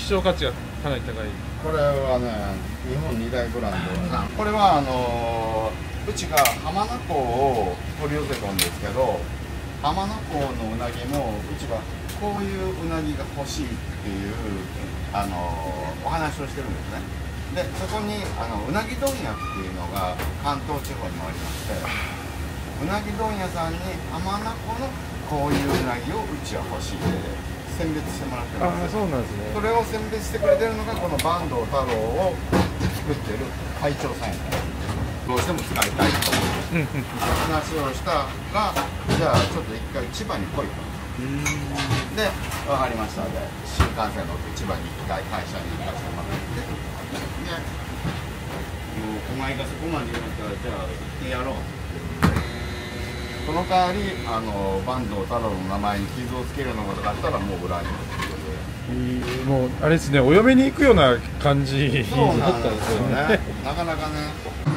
証価値がかなり高い。 これはね、日本2大ブランド。これはうちが浜名湖を取り寄せたんですけど、浜名湖のうなぎもうちはこういううなぎが欲しいっていうお話をしてるんですね。でそこにうなぎ問屋っていうのが関東地方にもありまして、うなぎ問屋さんに浜名湖のこういううなぎをうちは欲しいって選別してもらってるんですよ。 そうなんですね。 それを選別してくれてるのがこの坂東太郎を作ってる会長さんやから、どうしても使いたいと話をしたら、じゃあちょっと一回千葉に来いと。で、分かりましたので、新幹線乗って千葉に一回会社に行かせてもらって、で、もうお前がそこまで言うんだったら、じゃあ行ってやろう。その代わり坂東太郎の名前に傷をつけるようなことがあったらもう裏にもうあれですね、お嫁に行くような感じだったんですよね。 なかなかね。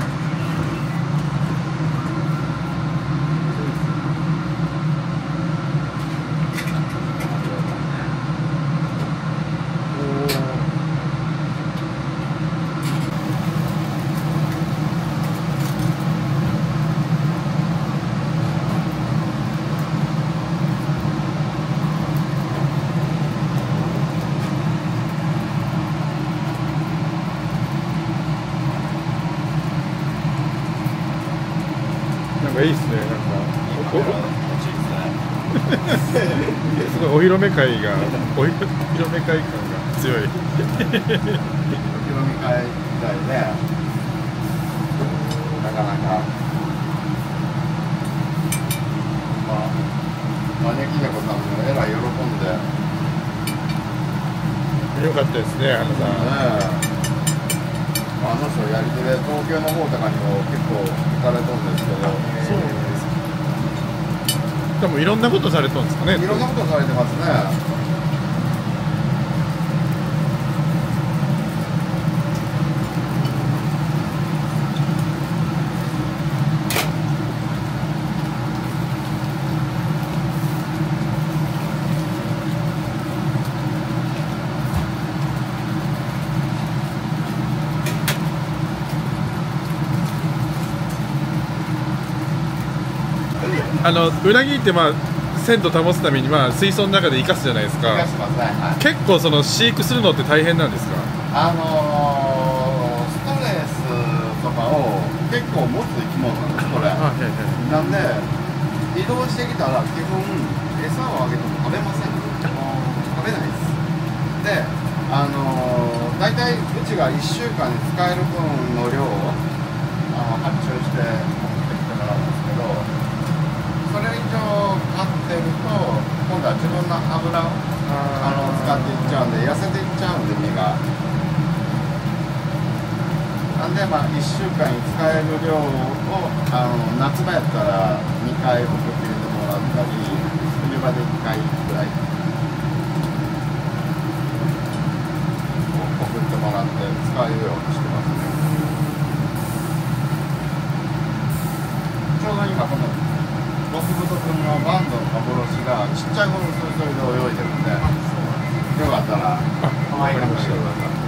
いいですね、なんかすごいお披露目会が、お披露目会感が強い。お披露目会みたいね。なかなか招き猫さんもえらい喜んでよかったですね、花さん。 あの人やり手で東京の方とかにも結構行かれたんですけど、 そうですか。でもいろんなことされたんですかね。 いろんなことされてますね。 うなぎって鮮度保つために水槽の中で生かすじゃないですか。 生かしますね。はい、 結構その飼育するのって大変なんですか。 ストレスとかを結構持つ生き物なんです、これ。なんで移動してきたら基本餌をあげても食べません。食べないです。で、大体うちが1週間に使える分の量を発注して持ってきてもらうんですけど、それ以上買ってると今度は自分の油を使っていっちゃうんで、痩せていっちゃうんで身が。なんで1週間に使える量を夏場やったら2回送って入れてもらったり、冬場で1回ぐらい送ってもらって使えるようにしてますね。ちょうど今この極太くんのバンドの幻がちっちゃい子の水槽で泳いでるんで、よかったら可愛がってください。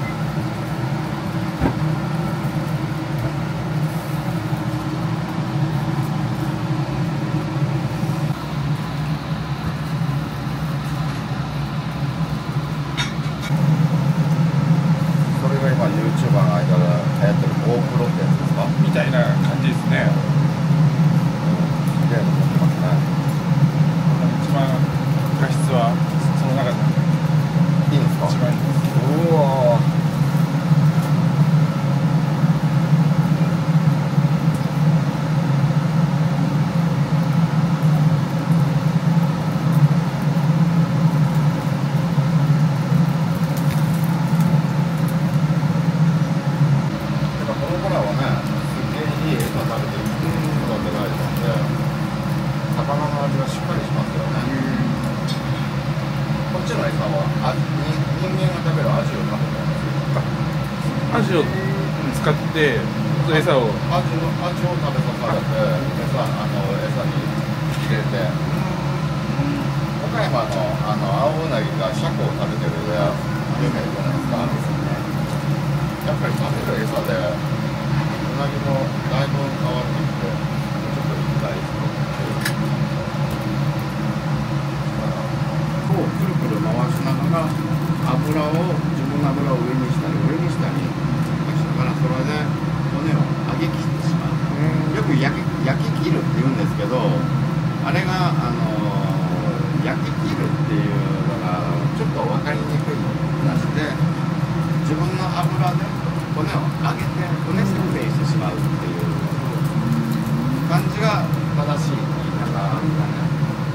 それが今 YouTuber の間で流行ってる GoPro ってやつですかみたいな感じですね。 持ってますね。 一番画質はその中でいいんですか。 一番いいです。 うわー。この子らはね、すげえいい餌食べてる育てられてるんで、魚の味がしっかりしますよね。こっちの餌は人間が食べるアジを食べてるんですよ。 アジを使って餌をアジを食べさせられて餌に入れて、岡山の青うなぎがシャコを食べてるで、 でかいじゃないですか。やっぱり食べる餌でうなぎもだいぶ変わってきて、ちょっと行きたいですね。こうくるくる回しながら自分の油を上にしたりしたから、それで骨を揚げ切ってしまう。よく焼き切るって言うんですけど、あれが焼き切るっていうのがちょっと分かりにくい話で、自分の油で骨を揚げて骨せんべいしてしまうっていう感じが正しい言い方みたいな。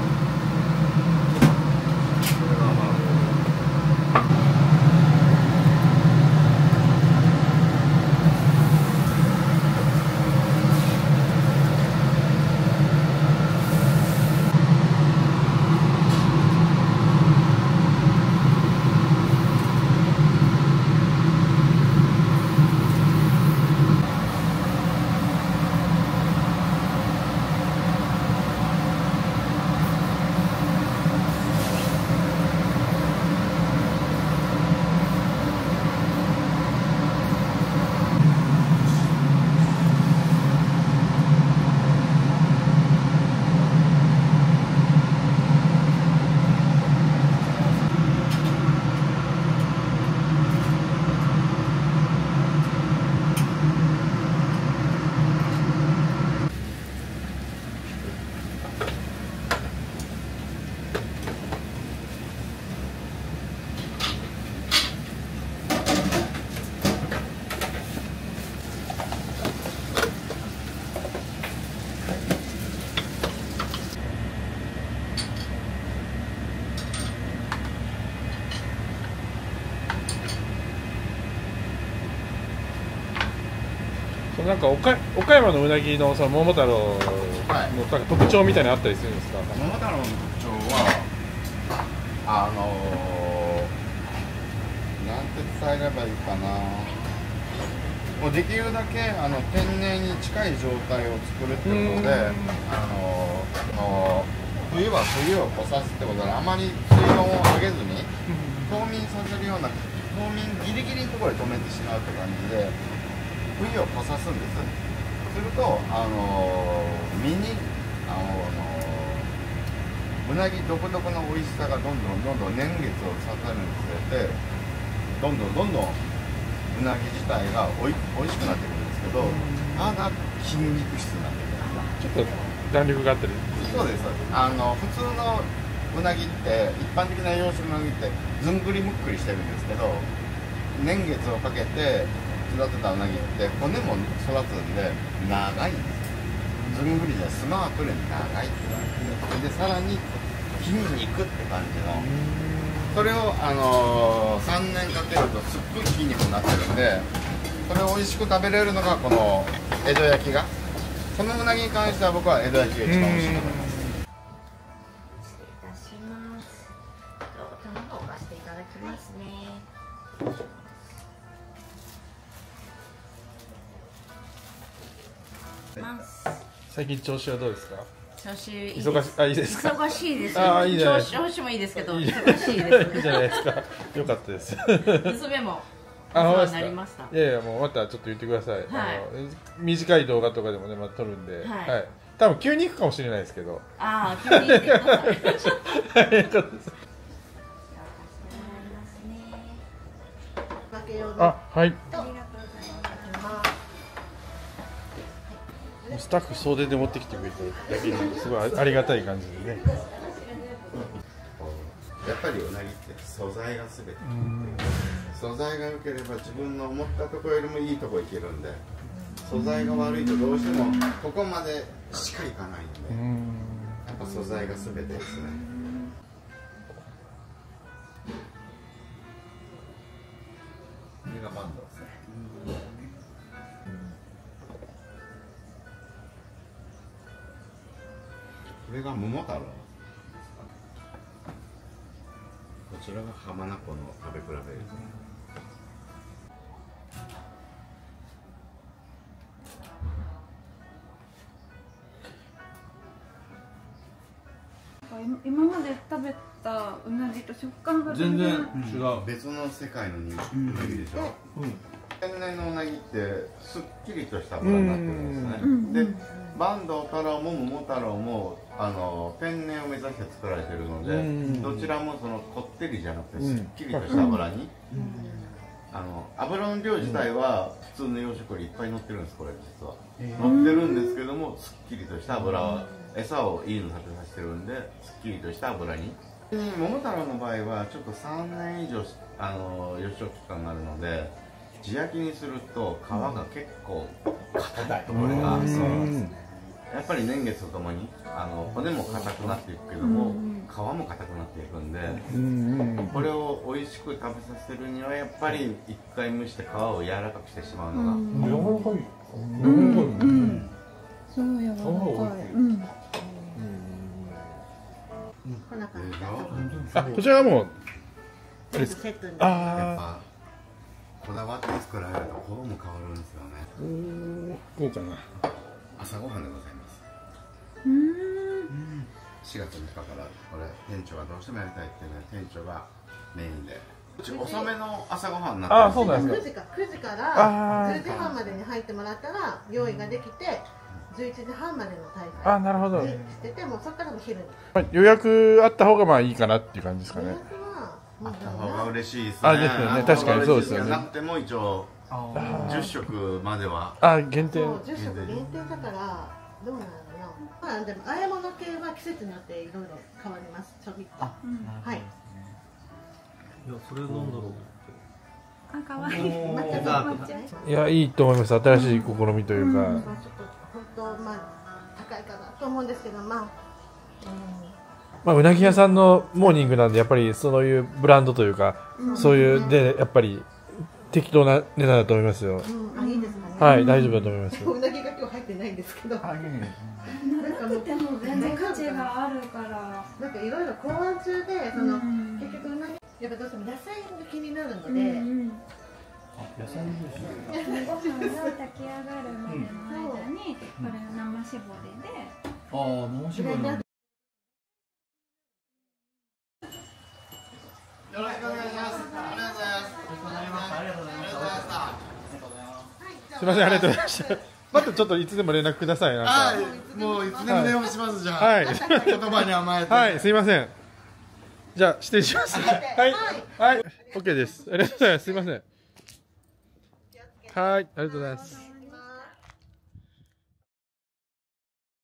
なんか岡山のうなぎのその桃太郎のなんか特徴みたいなのあったりするんですか？ 桃太郎の特徴はなんて伝えればいいかな。もうできるだけ天然に近い状態を作るってことで、冬は冬を越さすってことで、あまり水温を上げずに冬眠させるような、冬眠ギリギリのところで止めてしまうって感じで冬を越さすんです。すると身にうなぎ独特の美味しさがどんどん年月を経つにつれてどんどんうなぎ自体がおいしくなってくるんですけど、筋肉質になってくる。 ちょっと弾力があったり。 そうです。普通のうなぎって一般的な養殖のうなぎってずんぐりむっくりしてるんですけど、年月をかけて育てたうなぎって骨も育つんで長いんです。ずんぐりじゃスマートで長いって感じで、さらに筋肉って感じの、それを3年かけるとすっごい筋肉になってるんで、それを美味しく食べれるのがこの江戸焼きが、このうなぎに関しては僕は江戸焼きが一番美味しいと思います。 失礼いたします。卵を置かせていただきますね。 最近調子はどうですか？ 調子いいです。 いいですか？ 忙しいです。 いいじゃないですか。 調子もいいですけど、忙しいです。 いいじゃないですか。よかったです。 娘もお世話になりました。 いやいや、もうまたちょっと言ってください。 はい、 短い動画とかでもね、また撮るんで、はい。多分急に行くかもしれないですけど。 急に行ってください。 はい。スタッフ総出で持ってきてくれただけにすごいありがたい感じでね。 やっぱりうなぎって素材が全て。素材が良ければ自分の思ったところよりもいいところ行けるんで、素材が悪いとどうしてもここまでしか行かないんで、やっぱ素材が全てですね。これがバンドですね。これが桃太郎。こちらが浜名湖の食べ比べですね。 今まで食べたうなぎと食感が全然違う。 別の世界のうなぎでしょ。天然のうなぎってすっきりとした脂になってるんですね。で、坂東太郎も桃太郎も天然を目指して作られてるので、どちらもそのこってりじゃなくてすっきりとした脂に、油の量自体は普通の養殖よりいっぱい乗ってるんです。これ実は乗ってるんですけども、すっきりとした油、餌をいいの食べさせてるんで、すっきりとした油に。桃太郎の場合はちょっと3年以上養殖期間があるので、地焼きにすると皮が結構硬いところが、やっぱり年月とともに骨も硬くなっていくけども、皮も硬くなっていくんで、これを美味しく食べさせるにはやっぱり一回蒸して皮を柔らかくしてしまうのが、 柔らかい。 そう柔らかい。 こんな感じ。 あ、こちらはもうセットに。 やっぱこだわって作られるとこうも変わるんですよね。 こうかな。 朝ごはんでございます。4月3日からこれ店長がどうしてもやりたいっていうので、店長がメインで遅めの朝ごはんになってます。 そうなんですか。 9時から10時半までに入ってもらったら用意ができて、11時半までの滞在なるほど。 してて、もうそこからも昼に予約あった方がまあいいかなっていう感じですかね。 あった方が嬉しいですね。 ですよね。確かにそうですよね。 なくても一応10食までは限定。 そう10食限定だからどうなのかな。でも和え物系は季節によっていろいろ変わります。ちょびっと。はい。 いや、それなんだろう。 可愛い。 いや、いいと思います。新しい試みというか。 ちょっと本当高いかなと思うんですけど、 うなぎ屋さんのモーニングなんで、やっぱりそういうブランドというか、そういうでやっぱり適当な値段だと思いますよ。 いいですかね。 はい、大丈夫だと思います。 うなぎが今日入ってないんですけど。なんかなくても全然価値があるから。 なんかいろいろ考案中で、結局うなぎやっぱどうしても野菜が気になるので。 野菜ですご飯が炊き上がるまでの間にこれ生絞りで。 生絞りなんだ。 よろしくお願いします。ありがとうございます。ありがとうございました。 すみません、ありがとうございました。またちょっといつでも連絡ください。 もういつでも電話します。じゃあ、 はい、 言葉に甘えて。 はい、すみません。じゃあ失礼します。はい、はい、OK です。ありがとうございます。すみません。はい、ありがとうございます。